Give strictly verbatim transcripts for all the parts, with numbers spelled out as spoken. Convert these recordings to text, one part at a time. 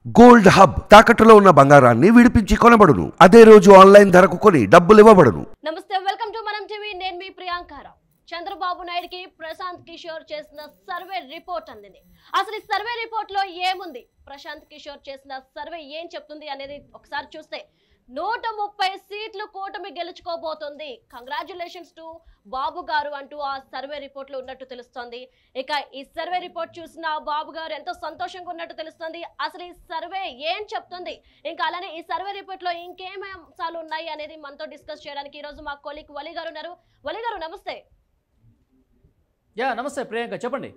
Gold hub తాకట్టులో ఉన్న బంగారాన్ని విడిపించి కొనబడును. అదే రోజు ఆన్లైన్ ధరకు కొని డబ్బులు ఇవ్వబడును. నమస్తే, వెల్కమ్ టు మనం టీవీ. నేను మీ ప్రియాంకారావు. చంద్రబాబు నాయుడుకి ప్రశాంత్ కిషోర్ చేసిన సర్వే రిపోర్ట్ అందింది. అసలు ఈ సర్వే రిపోర్ట్ లో ఏముంది, ప్రశాంత్ కిషోర్ చేసిన సర్వే ఏం చెప్తుంది అనేది ఒకసారి చూస్తే నూట ముప్పై సీట్లు కూటమి గెలుచుకోబోతుంది. కంగ్రాచులేషన్స్ టు బాబు గారు అంటూ ఆ సర్వే రిపోర్ట్ లో ఉన్నట్టు తెలుస్తోంది. ఇక ఈ సర్వే రిపోర్ట్ చూసిన బాబు గారు ఎంతో సంతోషంగా ఉన్నట్టు తెలుస్తోంది. అసలు ఈ సర్వే ఏం చెప్తుంది, ఇంకా అలానే ఈ సర్వే రిపోర్ట్ లో ఇంకేం అంశాలు ఉన్నాయి అనేది మనతో డిస్కస్ చేయడానికి ఈ రోజు మా కొలీగ్ వలి గారు ఉన్నారు. వలి గారు నమస్తే. యా నమస్తే ప్రియాంక, చెప్పండి.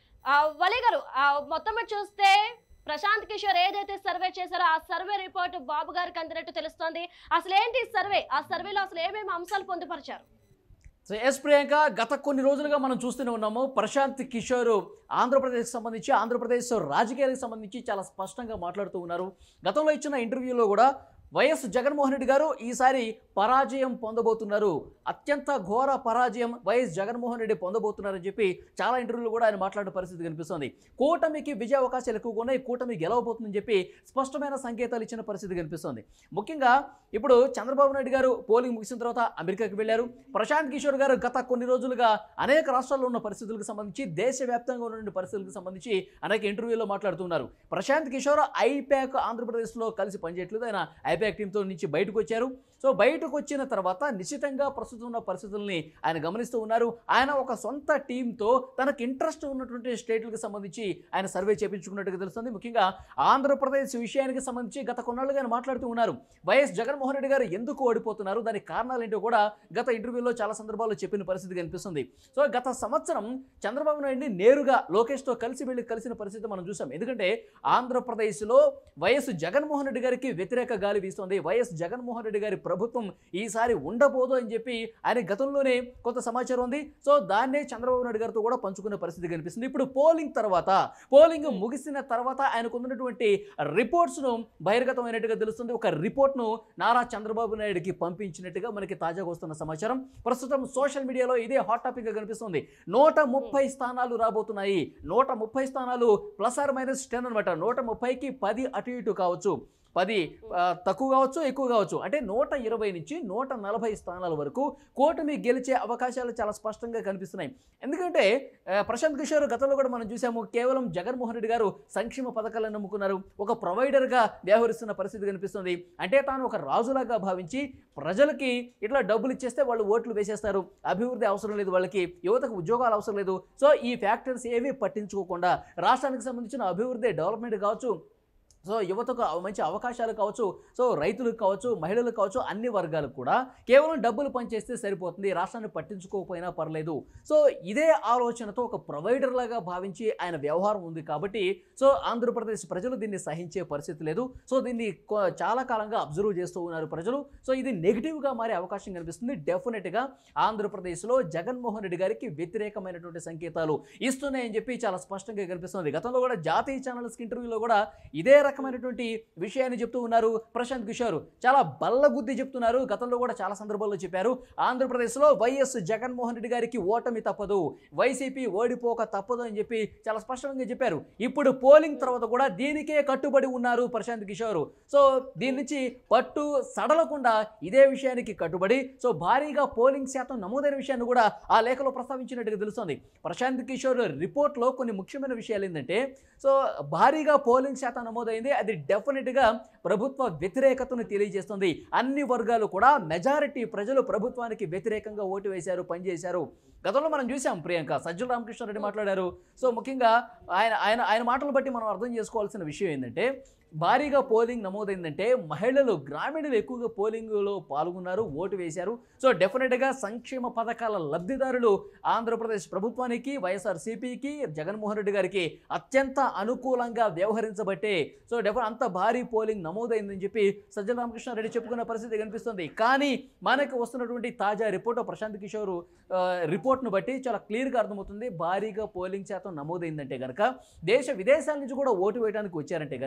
వలి గారు, మొత్తం మీద చూస్తే ప్రశాంత్ కిషోర్ ఏదైతే సర్వే చేశారో ఆ సర్వే రిపోర్ట్ బాబు గారికి అందినట్టు తెలుస్తోంది. అసలు ఏంటి సర్వే, ఆ సర్వేలో అసలు ఏమేమి అంశాలు పొందుపరిచారు? సో ఎస్ ప్రియాంక, గత కొన్ని రోజులుగా మనం చూస్తూనే ఉన్నాము ప్రశాంత్ కిషోర్ ఆంధ్రప్రదేశ్కి సంబంధించి ఆంధ్రప్రదేశ్ రాజకీయాలకు సంబంధించి చాలా స్పష్టంగా మాట్లాడుతూ ఉన్నారు. గతంలో ఇచ్చిన ఇంటర్వ్యూలో కూడా వైఎస్ జగన్మోహన్ రెడ్డి గారు ఈసారి పరాజయం పొందబోతున్నారు, అత్యంత ఘోర పరాజయం వైఎస్ జగన్మోహన్ రెడ్డి పొందబోతున్నారని చెప్పి చాలా ఇంటర్వ్యూలు కూడా ఆయన మాట్లాడే పరిస్థితి కనిపిస్తుంది. కూటమికి విజయ అవకాశాలు ఎక్కువగా ఉన్నాయి, కూటమి గెలవబోతుందని చెప్పి స్పష్టమైన సంకేతాలు ఇచ్చిన పరిస్థితి కనిపిస్తుంది. ముఖ్యంగా ఇప్పుడు చంద్రబాబు నాయుడు గారు పోలింగ్ ముగిసిన తర్వాత అమెరికాకి వెళ్ళారు. ప్రశాంత్ కిషోర్ గారు గత కొన్ని రోజులుగా అనేక రాష్ట్రాల్లో ఉన్న పరిస్థితులకు సంబంధించి దేశవ్యాప్తంగా ఉన్న పరిస్థితులకు సంబంధించి అనేక ఇంటర్వ్యూల్లో మాట్లాడుతున్నారు. ప్రశాంత్ కిషోర్ ఐప్యాక్ ఆంధ్రప్రదేశ్లో కలిసి పనిచేయట్లేదు, ఆయన ఐప్యాక్ టీంతో నుంచి బయటకు వచ్చారు. సో బయటకు వచ్చిన తర్వాత నిశ్చితంగా ప్రస్తుతం ఉన్న పరిస్థితుల్ని ఆయన గమనిస్తూ ఉన్నారు. ఆయన ఒక సొంత టీంతో తనకు ఇంట్రెస్ట్ ఉన్నటువంటి స్టేట్లకు సంబంధించి ఆయన సర్వే చేయించుకున్నట్టుగా తెలుస్తుంది. ముఖ్యంగా ఆంధ్రప్రదేశ్ విషయానికి సంబంధించి గత కొన్నాళ్ళుగా ఆయన మాట్లాడుతూ ఉన్నారు. వైఎస్ జగన్మోహన్ రెడ్డి గారు ఎందుకు ఓడిపోతున్నారు, దానికి కారణాలు ఏంటో కూడా గత ఇంటర్వ్యూలో చాలా సందర్భాల్లో చెప్పిన పరిస్థితి కనిపిస్తుంది. సో గత సంవత్సరం చంద్రబాబు నాయుడిని నేరుగా లోకేష్తో కలిసి వెళ్ళి కలిసిన పరిస్థితి మనం చూసాం. ఎందుకంటే ఆంధ్రప్రదేశ్లో వైఎస్ జగన్మోహన్ రెడ్డి గారికి వ్యతిరేక గాలి వీస్తోంది. వైఎస్ జగన్మోహన్ రెడ్డి గారి ప్రభుత్వం ఈసారి ఉండబోదు అని చెప్పి ఆయన గతంలోనే కొంత సమాచారం ఉంది. సో దాన్నే చంద్రబాబు నాయుడు గారితో కూడా పంచుకునే పరిస్థితి కనిపిస్తుంది. ఇప్పుడు పోలింగ్ తర్వాత పోలింగ్ ముగిసిన తర్వాత ఆయనకు ఉన్నటువంటి రిపోర్ట్స్ను బహిర్గతమైనట్టుగా తెలుస్తుంది. ఒక రిపోర్ట్ను నారా చంద్రబాబు నాయుడుకి పంపించినట్టుగా మనకి తాజాగా వస్తున్న సమాచారం. ప్రస్తుతం సోషల్ మీడియాలో ఇదే హాట్ టాపిక్గా కనిపిస్తుంది. నూట ముప్పై స్థానాలు రాబోతున్నాయి. నూట ముప్పై స్థానాలు ప్లస్ ఆర్ మైనస్ టెన్ అనమాట. నూట ముప్పైకి పది అటు ఇటు కావచ్చు, పది తక్కువ కావచ్చు, ఎక్కువ కావచ్చు. అంటే నూట ఇరవై నుంచి నూట నలభై స్థానాల వరకు కూటమి గెలిచే అవకాశాలు చాలా స్పష్టంగా కనిపిస్తున్నాయి. ఎందుకంటే ప్రశాంత్ కిషోర్ గతంలో కూడా మనం చూసాము, కేవలం జగన్మోహన్ రెడ్డి గారు సంక్షేమ పథకాలను నమ్ముకున్నారు, ఒక ప్రొవైడర్గా వ్యవహరిస్తున్న పరిస్థితి కనిపిస్తుంది. అంటే తాను ఒక రాజులాగా భావించి ప్రజలకి ఇట్లా డబ్బులు ఇచ్చేస్తే వాళ్ళు ఓట్లు వేసేస్తారు, అభివృద్ధి అవసరం లేదు, వాళ్ళకి యువతకు ఉద్యోగాలు అవసరం లేదు. సో ఈ ఫ్యాక్టర్స్ ఏవి పట్టించుకోకుండా రాష్ట్రానికి సంబంధించిన అభివృద్ధి డెవలప్మెంట్ కావచ్చు, సో యువతకు మంచి అవకాశాలు కావచ్చు, సో రైతులకు కావచ్చు, మహిళలకు కావచ్చు, అన్ని వర్గాలకు కూడా కేవలం డబ్బులు పనిచేస్తే సరిపోతుంది, రాష్ట్రాన్ని పట్టించుకోకపోయినా పర్లేదు. సో ఇదే ఆలోచనతో ఒక ప్రొవైడర్ లాగా భావించి ఆయన వ్యవహారం ఉంది. కాబట్టి సో ఆంధ్రప్రదేశ్ ప్రజలు దీన్ని సహించే పరిస్థితి లేదు. సో దీన్ని చాలా కాలంగా అబ్జర్వ్ చేస్తూ ఉన్నారు ప్రజలు. సో ఇది నెగిటివ్గా మారే అవకాశం కనిపిస్తుంది. డెఫినెట్గా ఆంధ్రప్రదేశ్లో జగన్మోహన్ రెడ్డి గారికి వ్యతిరేకమైనటువంటి సంకేతాలు ఇస్తున్నాయని చెప్పి చాలా స్పష్టంగా కనిపిస్తుంది. గతంలో కూడా జాతీయ ఛానల్స్కి ఇంటర్వ్యూలో కూడా ఇదే రకమైనటువంటి విషయాన్ని చెప్తూ ఉన్నారు ప్రశాంత్ కిషోర్. చాలా బల్లగుద్ది చెప్తున్నారు. గతంలో కూడా చాలా సందర్భాల్లో చెప్పారు, ఆంధ్రప్రదేశ్లో వైఎస్ జగన్మోహన్ రెడ్డి గారికి ఓటమి తప్పదు, వైసీపీ ఓడిపోక తప్పదు అని చెప్పి చాలా స్పష్టంగా చెప్పారు. ఇప్పుడు పోలింగ్ తర్వాత కూడా దీనికే కట్టుబడి ఉన్నారు ప్రశాంత్ కిషోర్. సో దీని నుంచి పట్టు సడలకుండా ఇదే విషయానికి కట్టుబడి సో భారీగా పోలింగ్ శాతం నమోదైన విషయాన్ని కూడా ఆ లేఖలో ప్రస్తావించినట్టుగా తెలుస్తుంది. ప్రశాంత్ కిషోర్ రిపోర్ట్లో కొన్ని ముఖ్యమైన విషయాలు ఏంటంటే, సో భారీగా పోలింగ్ శాతం నమోదైంది, అది డెఫినెట్గా ప్రభుత్వ వ్యతిరేకతను తెలియజేస్తుంది. అన్ని వర్గాలు కూడా మెజారిటీ ప్రజలు ప్రభుత్వానికి వ్యతిరేకంగా ఓటు వేశారు, పనిచేశారు. గతంలో మనం చూసాం ప్రియాంక, సజ్జల రామకృష్ణారెడ్డి మాట్లాడారు. సో ముఖ్యంగా ఆయన ఆయన ఆయన మాటలు బట్టి మనం అర్థం చేసుకోవాల్సిన విషయం ఏంటంటే, భారీగా పోలింగ్ నమోదైందంటే మహిళలు, గ్రామీణులు ఎక్కువగా పోలింగ్లో పాల్గొన్నారు, ఓటు వేశారు. సో డెఫినెట్గా సంక్షేమ పథకాల లబ్ధిదారులు ఆంధ్రప్రదేశ్ ప్రభుత్వానికి, వైఎస్ఆర్సీపీకి, జగన్మోహన్ రెడ్డి గారికి అత్యంత అనుకూలంగా వ్యవహరించబట్టే సో డెఫినెట్ అంత భారీ పోలింగ్ నమోదైందని చెప్పి సజ్జల రామకృష్ణారెడ్డి చెప్పుకున్న పరిస్థితి కనిపిస్తుంది. కానీ మనకు వస్తున్నటువంటి తాజా రిపోర్ట్ ప్రశాంత్ కిషోర్ రిపోర్ట్ను బట్టి చాలా క్లియర్గా అర్థమవుతుంది, భారీగా పోలింగ్ శాతం నమోదైందంటే కనుక దేశ విదేశాల నుంచి కూడా ఓటు వేయడానికి వచ్చారంటే కనుక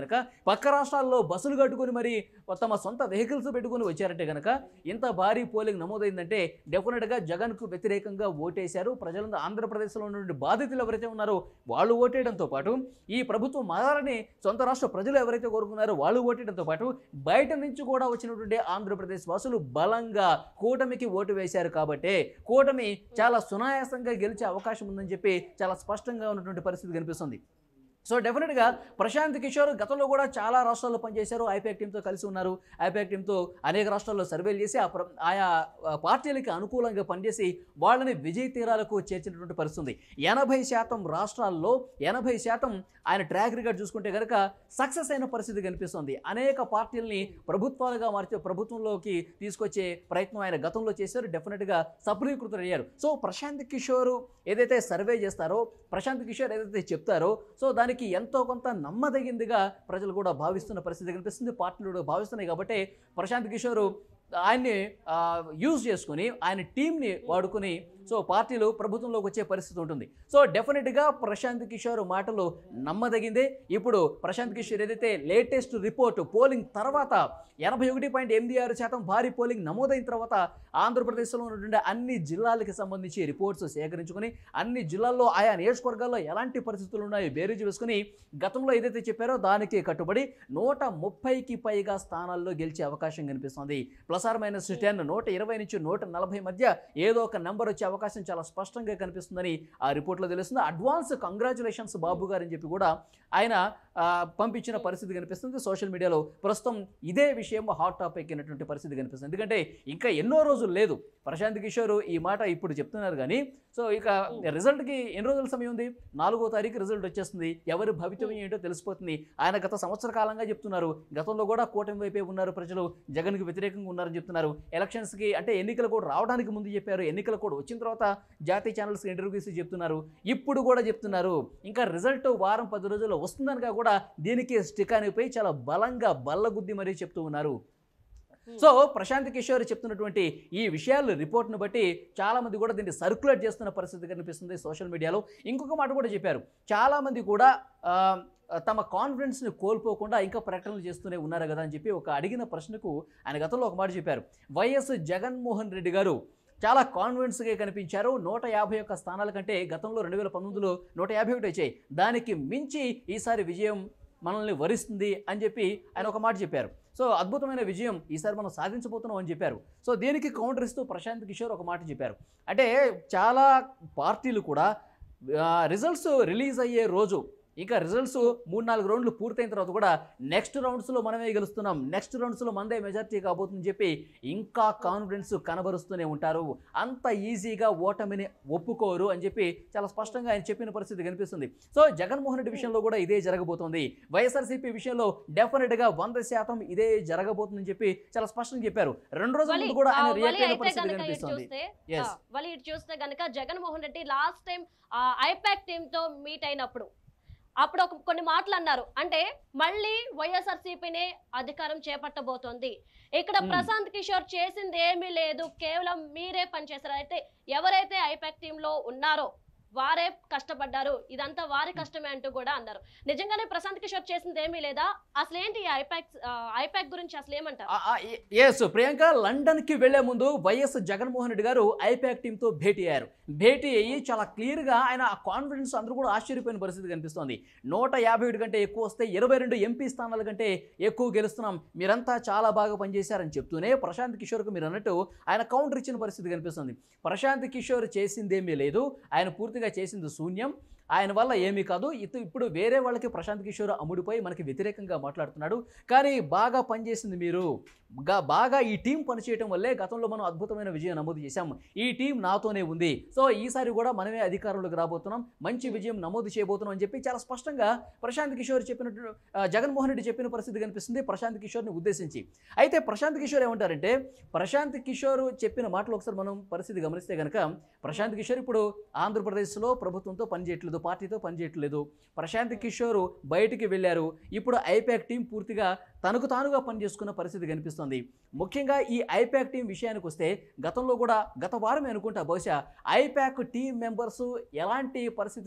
పక్క రాష్ట్రాల్లో బస్సులు కట్టుకుని మరి తమ సొంత వెహికల్స్ పెట్టుకుని వచ్చారంటే కనుక ఇంత భారీ పోలింగ్ నమోదైందంటే డెఫినెట్గా జగన్కు వ్యతిరేకంగా ఓటేశారు ప్రజలందరూ. ఆంధ్రప్రదేశ్లో ఉన్నటువంటి బాధితులు ఎవరైతే ఉన్నారో వాళ్ళు ఓటేయడంతో పాటు ఈ ప్రభుత్వం మారాలని సొంత రాష్ట్ర ప్రజలు ఎవరైతే కోరుకున్నారో వాళ్ళు ఓటేయడంతో పాటు బయట నుంచి కూడా వచ్చినటువంటి ఆంధ్రప్రదేశ్ వాసులు బలంగా కూటమికి ఓటు వేశారు. కాబట్టి కూటమి చాలా సునాయాసంగా గెలిచే అవకాశం ఉందని చెప్పి చాలా స్పష్టంగా ఉన్నటువంటి పరిస్థితి కనిపిస్తుంది. సో డెఫినెట్గా ప్రశాంత్ కిషోర్ గతంలో కూడా చాలా రాష్ట్రాల్లో పనిచేశారు. ఐపాక్ టీంతో కలిసి ఉన్నారు. ఐపాక్ టీంతో అనేక రాష్ట్రాల్లో సర్వేలు చేసి ఆ ఆయా పార్టీలకి అనుకూలంగా పనిచేసి వాళ్ళని విజయ తీరాలకు చేర్చినటువంటి పరిస్థితి. ఎనభై శాతం రాష్ట్రాల్లో ఎనభై శాతం ఆయన ట్రాక్ రికార్డ్ చూసుకుంటే కనుక సక్సెస్ అయిన పరిస్థితి కనిపిస్తుంది. అనేక పార్టీలని ప్రభుత్వాలుగా మార్చే ప్రభుత్వంలోకి తీసుకొచ్చే ప్రయత్నం ఆయన గతంలో చేశారు. డెఫినెట్గా సఫలీకృతులు అయ్యారు. సో ప్రశాంత్ కిషోర్ ఏదైతే సర్వే చేస్తారో, ప్రశాంత్ కిషోర్ ఏదైతే చెప్తారో, సో దానికి ఎంతో కొంత నమ్మదగిందిగా ప్రజలు కూడా భావిస్తున్న పరిస్థితి కనిపిస్తుంది. పార్టీలు కూడా భావిస్తున్నాయి. కాబట్టి ప్రశాంత్ కిషోర్ ఆయన్ని యూజ్ చేసుకుని ఆయన టీంని వాడుకుని సో పార్టీలు ప్రభుత్వంలోకి వచ్చే పరిస్థితి ఉంటుంది. సో డెఫినెట్గా ప్రశాంత్ కిషోర్ మాటలు నమ్మదగిందే. ఇప్పుడు ప్రశాంత్ కిషోర్ ఏదైతే లేటెస్ట్ రిపోర్టు పోలింగ్ తర్వాత ఎనభై ఒకటి పాయింట్ ఎనిమిది ఆరు శాతం భారీ పోలింగ్ నమోదైన తర్వాత ఆంధ్రప్రదేశ్లో ఉన్నటువంటి అన్ని జిల్లాలకు సంబంధించి రిపోర్ట్స్ సేకరించుకొని అన్ని జిల్లాల్లో ఆయా నియోజకవర్గాల్లో ఎలాంటి పరిస్థితులు ఉన్నాయో బేరీజు వేసుకుని గతంలో ఏదైతే చెప్పారో దానికి కట్టుబడి నూట ముప్పైకి పైగా స్థానాల్లో గెలిచే అవకాశం కనిపిస్తుంది. ప్లస్ ఆర్ మైనస్ టెన్ నూట ఇరవై నుంచి నూట నలభై మధ్య ఏదో ఒక నెంబర్ వచ్చే అవకాశం చాలా స్పష్టంగా కనిపిస్తుందని ఆ రిపోర్ట్లో తెలుస్తుంది. అడ్వాన్స్ కంగ్రాచులేషన్స్ బాబు గారు అని చెప్పి కూడా ఆయన పంపించిన పరిస్థితి కనిపిస్తుంది. సోషల్ మీడియాలో ప్రస్తుతం ఇదే విషయం హాట్ టాపిక్ అయినటువంటి పరిస్థితి కనిపిస్తుంది. ఎందుకంటే ఇంకా ఎన్నో రోజులు లేదు. ప్రశాంత్ కిషోర్ ఈ మాట ఇప్పుడు చెప్తున్నారు కానీ సో ఇక రిజల్ట్కి ఎన్ని రోజుల సమయం ఉంది? నాలుగో తారీఖు రిజల్ట్ వచ్చేస్తుంది. ఎవరి భవితవ్యం ఏంటో తెలిసిపోతుంది. ఆయన గత సంవత్సర కాలంగా చెప్తున్నారు. గతంలో కూడా కూటమి వైపే ఉన్నారు, ప్రజలు జగన్కి వ్యతిరేకంగా ఉన్నారని చెప్తున్నారు. ఎలక్షన్స్కి అంటే ఎన్నికలు కూడా రావడానికి ముందు చెప్పారు. ఎన్నికలు కూడా వచ్చిన తర్వాత జాతీయ ఛానల్స్కి ఇంటర్వ్యూస్ చెప్తున్నారు. ఇప్పుడు కూడా చెప్తున్నారు. ఇంకా రిజల్ట్ వారం పది రోజుల్లో వస్తుందనగా కూడా దీనికి స్టిక్ అనిపోయి చాలా బలంగా బల్లగుద్ది మరీ చెప్తూ ఉన్నారు. సో ప్రశాంత్ కిషోర్ చెప్తున్నటువంటి ఈ విషయాలు రిపోర్ట్ను బట్టి చాలామంది కూడా దీన్ని సర్క్యులేట్ చేస్తున్న పరిస్థితి కనిపిస్తుంది సోషల్ మీడియాలో. ఇంకొక మాట కూడా చెప్పారు. చాలామంది కూడా తమ కాన్ఫిడెన్స్ని కోల్పోకుండా ఇంకా ప్రకటనలు చేస్తూనే ఉన్నారు కదా అని చెప్పి ఒక అడిగిన ప్రశ్నకు ఆయన గతంలో ఒక మాట చెప్పారు. వైఎస్ జగన్మోహన్ రెడ్డి గారు చాలా కాన్ఫిడెన్స్గా కనిపించారు. నూట యాభై ఒక్క స్థానాల కంటే గతంలో రెండు వేల పంతొమ్మిదిలో నూట యాభై ఒకటి వచ్చాయి. దానికి మించి ఈసారి విజయం మనల్ని వరిస్తుంది అని చెప్పి ఆయన ఒక మాట చెప్పారు. సో అద్భుతమైన విజయం ఈసారి మనం సాధించబోతున్నాం అని చెప్పారు. సో దీనికి కౌంటర్ ఇస్తూ ప్రశాంత్ కిషోర్ ఒక మాట చెప్పారు. అంటే చాలా పార్టీలు కూడా రిజల్ట్స్ రిలీజ్ అయ్యే రోజు ఇంకా రిజల్ట్స్ మూడు నాలుగు రౌండ్లు పూర్తయిన తర్వాత కూడా నెక్స్ట్ రౌండ్స్లో మనమే గెలుస్తున్నాం, నెక్స్ట్ రౌండ్స్లో మనదే మెజార్టీ కాబోతుందని చెప్పి ఇంకా కాన్ఫిడెన్స్ కనబరుస్తూనే ఉంటారు. అంత ఈజీగా ఓటమిని ఒప్పుకోరు అని చెప్పి చాలా స్పష్టంగా ఆయన చెప్పిన పరిస్థితి కనిపిస్తుంది. సో జగన్మోహన్ రెడ్డి విషయంలో కూడా ఇదే జరగబోతోంది. వైఎస్ఆర్సీపీ విషయంలో డెఫినెట్గా వంద శాతం ఇదే జరగబోతుందని చెప్పి చాలా స్పష్టంగా చెప్పారు. రెండు రోజుల ముందు కూడా ఆయన రియాక్ట్ అయిన పరిస్థితి కనిపిస్తుంది. వాళ్ళు ఇటు చూస్తే గనక Jaganmohan Reddy last time IPAC team తో మీట్ అయినప్పుడు అప్పుడు ఒక కొన్ని మాటలు అన్నారు. అంటే మళ్ళీ వైఎస్ఆర్సీపీనే అధికారం చేపట్టబోతోంది, ఇక్కడ ప్రశాంత్ కిషోర్ చేసింది ఏమీ లేదు, కేవలం మీరే పనిచేశారు, అయితే ఎవరైతే ఐపాక్ టీమ్ లో ఉన్నారో వారే కష్టపడ్డారు, ఇదంతా వారి కష్టమే అంటూ కూడా అన్నారు. నిజంగానే ప్రశాంత్ కిషోర్ చేసింది ఏమీ లేదా? అసలు ఏంటి ఐపాక్ ఐపాక్ గురించి అసలు ఏమంటారు? ఎస్ ప్రియాంక, లండన్ కి వెళ్లే ముందు వైఎస్ జగన్మోహన్ రెడ్డి గారు ఐపాక్ టీమ్ తో భేటీ అయ్యారు. భేటీ అయ్యి చాలా క్లియర్ గా ఆయన కాన్ఫిడెన్స్ అందరూ కూడా ఆశ్చర్యపోయిన పరిస్థితి కనిపిస్తోంది. నూట యాభై ఒకటి కంటే ఎక్కువ వస్తే ఇరవై రెండు ఎంపీ స్థానాల కంటే ఎక్కువ గెలుస్తున్నాం, మీరంతా చాలా బాగా పనిచేశారని చెప్తూనే ప్రశాంత్ కిషోర్కు మీరు అన్నట్టు ఆయన కౌంటర్ ఇచ్చిన పరిస్థితి కనిపిస్తుంది. ప్రశాంత్ కిషోర్ చేసిందేమీ లేదు, ఆయన పూర్తిగా చేసింది శూన్యం, ఆయన వల్ల ఏమీ కాదు, ఇటు ఇప్పుడు వేరే వాళ్ళకి ప్రశాంత్ కిషోర్ అమ్ముడిపోయి మనకి వ్యతిరేకంగా మాట్లాడుతున్నాడు, కానీ బాగా పనిచేసింది మీరు, బాగా ఈ టీం పనిచేయడం వల్లే గతంలో మనం అద్భుతమైన విజయం నమోదు చేశాం, ఈ టీం నాతోనే ఉంది, సో ఈసారి కూడా మనమే అధికారంలోకి రాబోతున్నాం, మంచి విజయం నమోదు చేయబోతున్నాం అని చెప్పి చాలా స్పష్టంగా ప్రశాంత్ కిషోర్ చెప్పినట్టు జగన్మోహన్ రెడ్డి చెప్పిన పరిస్థితి కనిపిస్తుంది ప్రశాంత్ కిషోర్ని ఉద్దేశించి. అయితే ప్రశాంత్ కిషోర్ ఏమంటారంటే, ప్రశాంత్ కిషోర్ చెప్పిన మాటలు ఒకసారి మనం పరిస్థితి గమనిస్తే కనుక ప్రశాంత్ కిషోర్ ఇప్పుడు ఆంధ్రప్రదేశ్లో ప్రభుత్వంతో పనిచేయట్లేదు, పార్టీతో పనిచేయట్లేదు, ప్రశాంత్ కిషోర్ బయటికి వెళ్ళారు, ఇప్పుడు ఐపాక్ టీం పూర్తిగా తనకు తానుగా పనిచేసుకున్న పరిస్థితి కనిపిస్తుంది. ముఖ్యంగా ఈ ఐపాక్ టీం విషయానికి వస్తే గతంలో కూడా గత వారమే అనుకుంటా బహుశా ఐపాక్ టీం మెంబర్స్ ఎలాంటి పరిస్థితి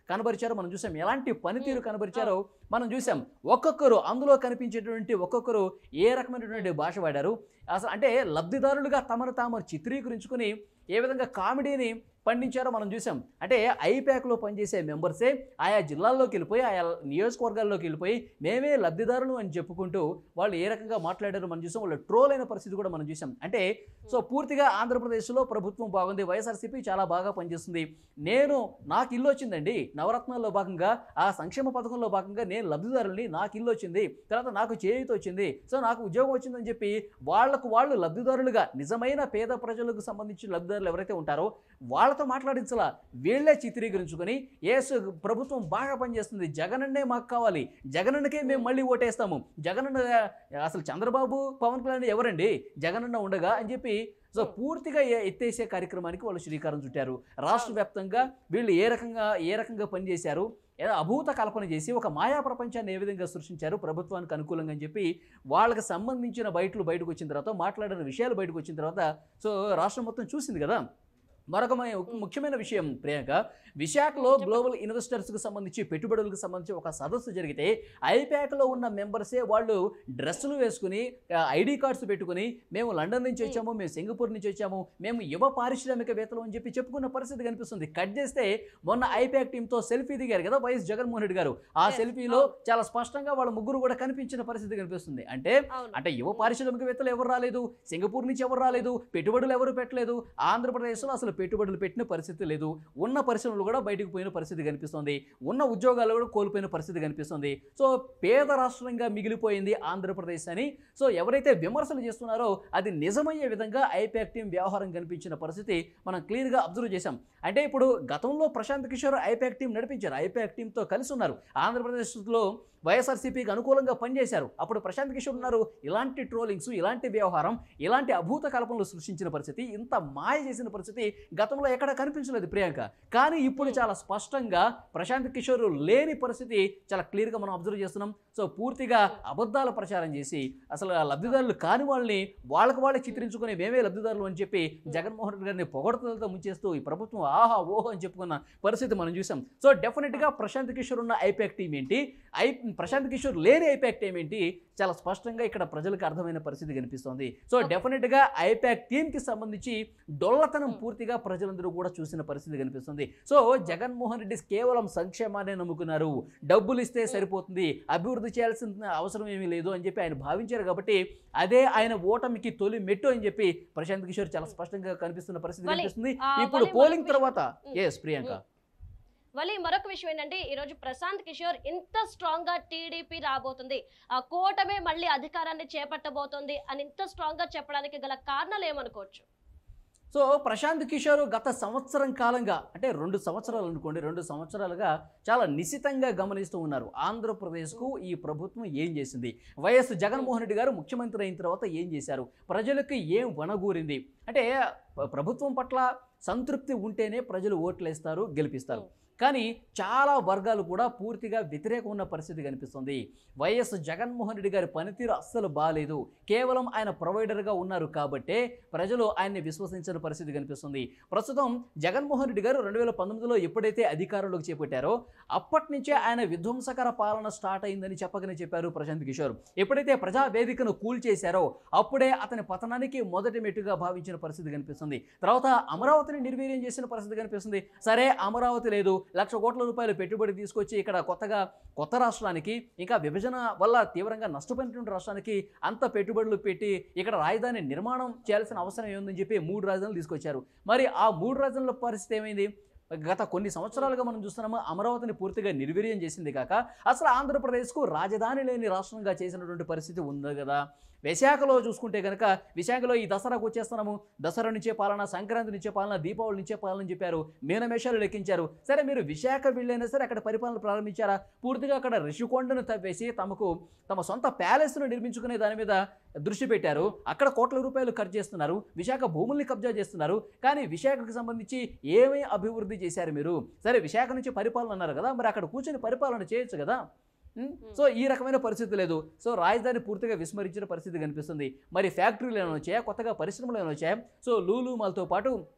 కనబరిచారో మనం చూసాం, ఎలాంటి పనితీరు కనబరిచారో మనం చూసాం. ఒక్కొక్కరు అందులో కనిపించేటువంటి ఒక్కొక్కరు ఏ రకమైనటువంటి భాష వాడారు, అసలు అంటే లబ్ధిదారులుగా తమను తాము చిత్రీకరించుకుని ఏ విధంగా కామెడీని పండించారో మనం చూసాం. అంటే ఐప్యాక్లో పనిచేసే మెంబర్సే ఆయా జిల్లాల్లోకి వెళ్ళిపోయి ఆయా నియోజకవర్గాల్లోకి వెళ్ళిపోయి మేమే లబ్ధిదారులు అని చెప్పుకుంటూ వాళ్ళు ఏ రకంగా మాట్లాడారో మనం చూసాం. వాళ్ళు ట్రోల్ అయిన పరిస్థితి కూడా మనం చూసాం. అంటే సో పూర్తిగా ఆంధ్రప్రదేశ్లో ప్రభుత్వం బాగుంది, వైఎస్ఆర్సీపీ చాలా బాగా పనిచేస్తుంది, నేను నాకు ఇల్లు వచ్చిందండి, నవరత్నాల్లో భాగంగా ఆ సంక్షేమ పథకంలో భాగంగా నేను లబ్ధిదారుల్ని, నాకు ఇల్లు వచ్చింది, తర్వాత నాకు చేయూత వచ్చింది, సో నాకు ఉద్యోగం వచ్చిందని చెప్పి వాళ్లకు వాళ్ళు లబ్ధిదారులుగా నిజమైన పేద ప్రజలకు సంబంధించిన లబ్ధిదారులు ఎవరైతే ఉంటారో వాళ్ళ మాట్లాడించాలా, వీళ్లే చిత్రీకరించుకొని ఏసు ప్రభుత్వం బాగా పనిచేస్తుంది, జగనన్నే మాకు కావాలి, జగనన్నకే మేము మళ్ళీ ఓటేస్తాము, జగనన్న అసలు చంద్రబాబు పవన్ కళ్యాణ్ ఎవరండి జగనన్న ఉండగా అని చెప్పి సో పూర్తిగా ఎత్తేసే కార్యక్రమానికి వాళ్ళు శ్రీకారం చుట్టారు. రాష్ట్ర వ్యాప్తంగా వీళ్ళు ఏ రకంగా ఏ రకంగా పనిచేశారు, ఏదో అభూత కల్పన చేసి ఒక మాయా ప్రపంచాన్ని ఏ విధంగా సృష్టించారు ప్రభుత్వానికి అనుకూలంగా అని చెప్పి వాళ్ళకి సంబంధించిన బయటలు బయటకు వచ్చిన తర్వాత, మాట్లాడిన విషయాలు బయటకు వచ్చిన తర్వాత సో రాష్ట్రం మొత్తం చూసింది కదా. మరొక ముఖ్యమైన విషయం ప్రియాంక, విశాఖలో గ్లోబల్ ఇన్వెస్టర్స్కి సంబంధించి పెట్టుబడులకు సంబంధించి ఒక సదస్సు జరిగితే ఐప్యాక్లో ఉన్న మెంబర్సే వాళ్ళు డ్రెస్సులు వేసుకుని ఐడి కార్డ్స్ పెట్టుకుని మేము లండన్ నుంచి వచ్చాము, మేము సింగపూర్ నుంచి వచ్చాము, మేము యువ పారిశ్రామికవేత్తలు అని చెప్పి చెప్పుకున్న పరిస్థితి కనిపిస్తుంది. కట్ చేస్తే మొన్న ఐప్యాక్ టీంతో సెల్ఫీ దిగారు కదా వైఎస్ జగన్మోహన్ రెడ్డి గారు, ఆ సెల్ఫీలో చాలా స్పష్టంగా వాళ్ళ ముగ్గురు కూడా కనిపించిన పరిస్థితి కనిపిస్తుంది. అంటే అంటే యువ పారిశ్రామికవేత్తలు ఎవరు రాలేదు, సింగపూర్ నుంచి ఎవరు రాలేదు, పెట్టుబడులు ఎవరు పెట్టలేదు, ఆంధ్రప్రదేశ్లో అసలు పెట్టుబడులు పెట్టిన పరిస్థితి లేదు, ఉన్న పరిశ్రమలు కూడా బయటకు పోయిన పరిస్థితి కనిపిస్తుంది, ఉన్న ఉద్యోగాలు కూడా కోల్పోయిన పరిస్థితి కనిపిస్తుంది. సో పేద రాష్ట్రంగా మిగిలిపోయింది ఆంధ్రప్రదేశ్ అని సో ఎవరైతే విమర్శలు చేస్తున్నారో అది నిజమయ్యే విధంగా ఐప్యాక్ టీం వ్యవహారం కనిపించిన పరిస్థితి మనం క్లియర్గా అబ్జర్వ్ చేశాం. అంటే ఇప్పుడు గతంలో ప్రశాంత్ కిషోర్ ఐప్యాక్ టీం నడిపించారు, ఐప్యాక్ టీంతో కలిసి ఉన్నారు, ఆంధ్రప్రదేశ్లో వైఎస్ఆర్సీపీకి అనుకూలంగా పనిచేశారు. అప్పుడు ప్రశాంత్ కిషోర్ ఉన్నారు. ఇలాంటి ట్రోలింగ్స్, ఇలాంటి వ్యవహారం, ఇలాంటి అభూత కల్పనలు సృష్టించిన పరిస్థితి, ఇంత మాయ చేసిన పరిస్థితి గతంలో ఎక్కడ కనిపించలేదు ప్రియాంక. కానీ ఇప్పుడు చాలా స్పష్టంగా ప్రశాంత్ కిషోర్ లేని పరిస్థితి చాలా క్లియర్గా మనం అబ్జర్వ్ చేస్తున్నాం. సో పూర్తిగా అబద్ధాల ప్రచారం చేసి అసలు లబ్ధిదారులు కాని వాళ్ళని వాళ్ళకు వాళ్ళే చిత్రించుకుని మేమే లబ్ధిదారులు అని చెప్పి జగన్మోహన్ రెడ్డి గారిని పొగడతలతో ముంచేస్తూ ఈ ప్రభుత్వం ఆహా ఓహో అని చెప్పుకున్న పరిస్థితి మనం చూసాం. సో డెఫినెట్గా ప్రశాంత్ కిషోర్ ఉన్న ఐప్యాక్ టీం ఏంటి, ఐ ప్రశాంత్ కిషోర్ లేని ఐప్యాక్ టీం ఏంటి చాలా స్పష్టంగా ఇక్కడ ప్రజలకు అర్థమైన పరిస్థితి కనిపిస్తోంది. సో డెఫినెట్గా ఐప్యాక్ టీంకి సంబంధించి డొల్లతనం పూర్తిగా ప్రజలందరూ కూడా చూసిన పరిస్థితి కనిపిస్తుంది. సో జగన్మోహన్ రెడ్డి కేవలం సంక్షేమాన్ని నమ్ముకున్నారు, డబ్బులు ఇస్తే సరిపోతుంది, అభివృద్ధి చేయాల్సిన అవసరం ఏమీ లేదు అని చెప్పి ఆయన భావించారు. కాబట్టి అదే ఆయన ఓటమికి తొలి మెట్టు అని చెప్పి ప్రశాంత్ కిషోర్ చాలా స్పష్టంగా కనిపిస్తున్న పరిస్థితి కనిపిస్తుంది. ఇప్పుడు పోలింగ్ తర్వాత ఎస్ ప్రియాంక మళ్ళీ మరొక విషయం ఏంటంటే ఈరోజు ప్రశాంత్ కిషోర్ ఇంత స్ట్రాంగ్ గా టీడీపీ రాబోతుంది, ఆ కూటమే మళ్ళీ అధికారాన్ని చేపట్టబోతుంది అని ఇంత స్ట్రాంగ్ గా చెప్పడానికి గల కారణాలు ఏమనుకోవచ్చు? సో ప్రశాంత్ కిషోర్ గత సంవత్సరం కాలంగా అంటే రెండు సంవత్సరాలు అనుకోండి రెండు సంవత్సరాలుగా చాలా నిశితంగా గమనిస్తూ ఉన్నారు ఆంధ్రప్రదేశ్కు ఈ ప్రభుత్వం ఏం చేసింది, వైఎస్ జగన్మోహన్ రెడ్డి గారు ముఖ్యమంత్రి అయిన తర్వాత ఏం చేశారు, ప్రజలకు ఏం వనగూరింది. అంటే ప్రభుత్వం పట్ల సంతృప్తి ఉంటేనే ప్రజలు ఓట్లు వేస్తారు, గెలిపిస్తారు. కానీ చాలా వర్గాలు కూడా పూర్తిగా వ్యతిరేకం ఉన్న పరిస్థితి కనిపిస్తుంది. వైఎస్ జగన్మోహన్ రెడ్డి గారి పనితీరు అస్సలు బాగాలేదు, కేవలం ఆయన ప్రొవైడర్గా ఉన్నారు కాబట్టే ప్రజలు ఆయన్ని విశ్వసించిన పరిస్థితి కనిపిస్తుంది. ప్రస్తుతం జగన్మోహన్ రెడ్డి గారు రెండు వేల పంతొమ్మిదిలో ఎప్పుడైతే అధికారంలోకి చేపట్టారో అప్పటి నుంచే ఆయన విధ్వంసకర పాలన స్టార్ట్ అయిందని చెప్పకనే చెప్పారు ప్రశాంత్ కిషోర్. ఎప్పుడైతే ప్రజావేదికను కూల్చేశారో అప్పుడే అతని పతనానికి మొదటి మెట్టుగా భావించిన పరిస్థితి కనిపిస్తుంది. తర్వాత అమరావతిని నిర్వీర్యం చేసిన పరిస్థితి కనిపిస్తుంది. సరే అమరావతి లేదు, లక్ష కోట్ల రూపాయలు పెట్టుబడి తీసుకొచ్చి ఇక్కడ కొత్తగా కొత్త రాష్ట్రానికి ఇంకా విభజన వల్ల తీవ్రంగా నష్టపోయినటువంటి రాష్ట్రానికి అంత పెట్టుబడులు పెట్టి ఇక్కడ రాజధాని నిర్మాణం చేయాల్సిన అవసరం ఏముందని చెప్పి మూడు రాజధానులు తీసుకొచ్చారు. మరి ఆ మూడు రాజధానుల పరిస్థితి ఏమైంది? గత కొన్ని సంవత్సరాలుగా మనం చూస్తున్నాము అమరావతిని పూర్తిగా నిర్వీర్యం చేసింది కాక అసలు ఆంధ్రప్రదేశ్కు రాజధాని లేని రాష్ట్రంగా చేసినటువంటి పరిస్థితి ఉంది కదా. విశాఖలో చూసుకుంటే కనుక విశాఖలో ఈ దసరాకు వచ్చేస్తున్నాము, దసరా నుంచే పాలన, సంక్రాంతి నుంచే పాలన, దీపావళి నుంచే పాలన అని చెప్పారు, మీనమేషాలు లెక్కించారు. సరే మీరు విశాఖ వెళ్ళైనా సరే అక్కడ పరిపాలన ప్రారంభించారా? పూర్తిగా అక్కడ రిషికొండను తవ్వేసి తమకు తమ సొంత ప్యాలెస్ను నిర్మించుకునే దాని మీద దృష్టి పెట్టారు. అక్కడ కోట్ల రూపాయలు ఖర్చు చేస్తున్నారు, విశాఖ భూముల్ని కబ్జా చేస్తున్నారు. కానీ విశాఖకు సంబంధించి ఏమీ అభివృద్ధి చేశారు మీరు? సరే విశాఖ నుంచి పరిపాలన అన్నారు కదా, మరి అక్కడ కూర్చొని పరిపాలన చేయొచ్చు కదా. సో ఈ రకమైన పరిస్థితి లేదు. సో రాజధాని పూర్తిగా విస్మరించిన పరిస్థితి కనిపిస్తుంది. మరి ఫ్యాక్టరీలు ఏమైనా వచ్చాయా, కొత్తగా పరిశ్రమలు ఏమైనా వచ్చాయా? సో లూలు మాల్తో పాటు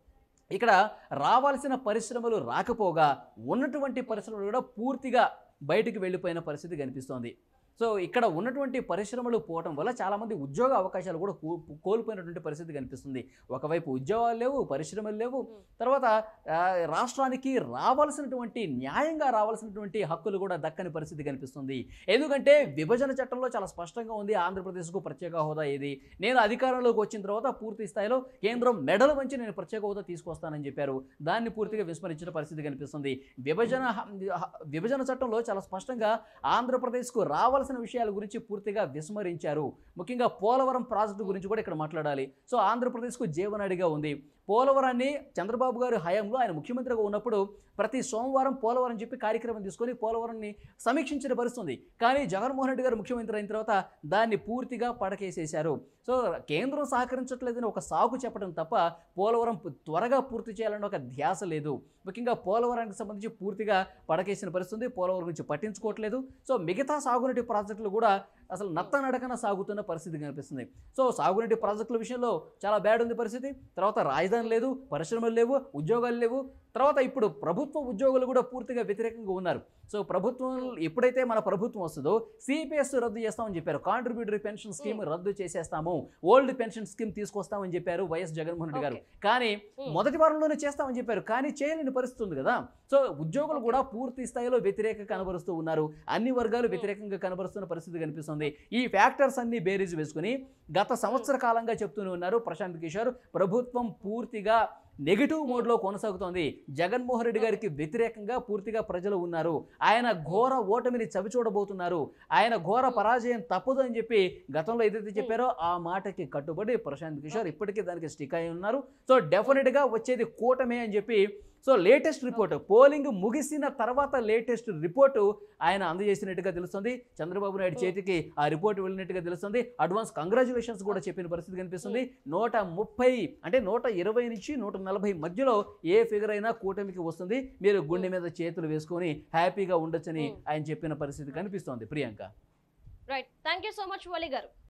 ఇక్కడ రావాల్సిన పరిశ్రమలు రాకపోగా ఉన్నటువంటి పరిశ్రమలు కూడా పూర్తిగా బయటికి వెళ్ళిపోయిన పరిస్థితి కనిపిస్తోంది. సో ఇక్కడ ఉన్నటువంటి పరిశ్రమలు పోవటం వల్ల చాలామంది ఉద్యోగ అవకాశాలు కూడా కోల్పోయినటువంటి పరిస్థితి కనిపిస్తుంది. ఒకవైపు ఉద్యోగాలు లేవు, పరిశ్రమలు లేవు, తర్వాత రాష్ట్రానికి రావాల్సినటువంటి న్యాయంగా రావాల్సినటువంటి హక్కులు కూడా దక్కని పరిస్థితి కనిపిస్తుంది. ఎందుకంటే విభజన చట్టంలో చాలా స్పష్టంగా ఉంది ఆంధ్రప్రదేశ్కు ప్రత్యేక హోదా ఏది, నేను అధికారంలోకి వచ్చిన తర్వాత పూర్తి స్థాయిలో కేంద్రం మెడలు వంచి నేను ప్రత్యేక హోదా తీసుకొస్తానని చెప్పారు. దాన్ని పూర్తిగా విస్మరించిన పరిస్థితి కనిపిస్తుంది. విభజన విభజన చట్టంలో చాలా స్పష్టంగా ఆంధ్రప్రదేశ్కు రావాల్సిన విషయాల గురించి పూర్తిగా విస్మరించారు. ముఖ్యంగా పోలవరం ప్రాజెక్టు గురించి కూడా ఇక్కడ మాట్లాడాలి. సో ఆంధ్రప్రదేశ్కు జీవనాడిగా ఉంది. పోలవరాన్ని చంద్రబాబు గారి హయాంలో ఆయన ముఖ్యమంత్రిగా ఉన్నప్పుడు ప్రతి సోమవారం పోలవరం చెప్పి కార్యక్రమం తీసుకొని పోలవరాన్ని సమీక్షించిన పరిస్థితుంది. కానీ జగన్మోహన్ రెడ్డి గారు ముఖ్యమంత్రి అయిన తర్వాత దాన్ని పూర్తిగా పడకేసేశారు. సో కేంద్రం సహకరించట్లేదని ఒక సాకు చెప్పడం తప్ప పోలవరం త్వరగా పూర్తి చేయాలని ఒక ధ్యాస లేదు. ముఖ్యంగా పోలవరానికి సంబంధించి పూర్తిగా పడకేసిన పరిస్థితుంది. పోలవరం గురించి పట్టించుకోవట్లేదు. సో మిగతా సాగునీటి ప్రాజెక్టులు కూడా అసలు నత్తనడకన సాగుతున్న పరిస్థితి కనిపిస్తుంది. సో సాగునీటి ప్రాజెక్టుల విషయంలో చాలా బ్యాడ్ ఉంది పరిస్థితి. తర్వాత రాజధాని లేదు, పరిశ్రమలు లేవు, ఉద్యోగాలు లేవు. తర్వాత ఇప్పుడు ప్రభుత్వ ఉద్యోగులు కూడా పూర్తిగా వ్యతిరేకంగా ఉన్నారు. సో ప్రభుత్వం ఎప్పుడైతే మన ప్రభుత్వం వస్తుందో సిపిఎస్ రద్దు చేస్తామని చెప్పారు, కాంట్రిబ్యూటరీ పెన్షన్ స్కీమ్ రద్దు చేసేస్తాము, ఓల్డ్ పెన్షన్ స్కీమ్ తీసుకొస్తామని చెప్పారు వైఎస్ జగన్మోహన్ రెడ్డి గారు. కానీ మొదటి వారంలోనే చేస్తామని చెప్పారు, కానీ చేయలేని పరిస్థితి ఉంది కదా. సో ఉద్యోగులు కూడా పూర్తి స్థాయిలో వ్యతిరేకంగా కనబరుస్తూ ఉన్నారు. అన్ని వర్గాలు వ్యతిరేకంగా కనబరుస్తున్న పరిస్థితి కనిపిస్తుంది. ఈ ఫ్యాక్టర్స్ అన్ని బేరీజ్ వేసుకుని గత సంవత్సర కాలంగా చెప్తూనే ఉన్నారు ప్రశాంత్ కిషోర్, ప్రభుత్వం పూర్తిగా నెగిటివ్ మోడ్లో కొనసాగుతోంది. జగన్మోహన్ రెడ్డి గారికి వ్యతిరేకంగా పూర్తిగా ప్రజలు ఉన్నారు. ఆయన ఘోర ఓటమిని చవిచూడబోతున్నారు. ఆయన ఘోర పరాజయం తప్పదు అని చెప్పి గతంలో ఏదైతే చెప్పారో ఆ మాటకి కట్టుబడి ప్రశాంత్ కిషోర్ ఇప్పటికీ దానికి స్టిక్ అయి ఉన్నారు. సో డెఫినెట్గా వచ్చేది కూటమే అని చెప్పి సో లేటెస్ట్ రిపోర్ట్ పోలింగ్ ముగిసిన తర్వాత లేటెస్ట్ రిపోర్టు ఆయన అందజేసినట్టుగా తెలుస్తుంది. చంద్రబాబు నాయుడు చేతికి ఆ రిపోర్ట్ వెళ్ళినట్టుగా తెలుస్తుంది. అడ్వాన్స్ కంగ్రాచులేషన్స్ కూడా చెప్పిన పరిస్థితి కనిపిస్తుంది. నూట ముప్పై అంటే నూట ఇరవై నుంచి నూట నలభై మధ్యలో ఏ ఫిగర్ అయినా కూటమికి వస్తుంది. మీరు గుండె మీద చేతులు వేసుకొని హ్యాపీగా ఉండొచ్చని ఆయన చెప్పిన పరిస్థితి కనిపిస్తోంది. Priyanka, right, thank you so much Vali గారు.